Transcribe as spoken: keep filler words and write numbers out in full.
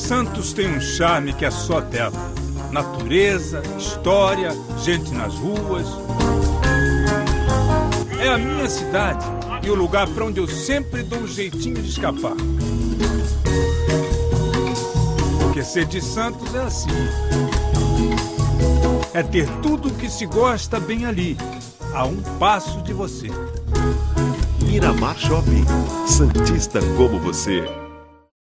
Santos tem um charme que é só dela. Natureza, história, gente nas ruas. É a minha cidade e o lugar para onde eu sempre dou um jeitinho de escapar. Porque ser de Santos é assim. É ter tudo o que se gosta bem ali, a um passo de você. Miramar Shopping. Santista como você.